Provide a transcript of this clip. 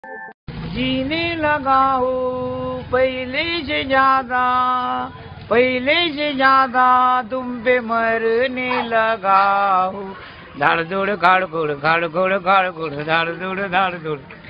जीने लगा हूँ पहले से ज्यादा तुम पे मरने लगा हूँ। धाड़ धूड़ खाड़ खुड़ धाड़ धूड़